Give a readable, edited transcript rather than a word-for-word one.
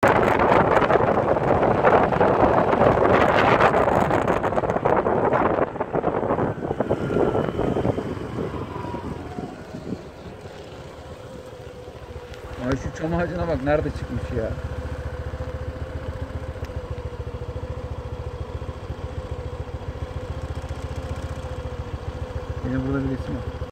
Ay şu çam ağacına bak nerede çıkmış ya. Yine burada bir resim var.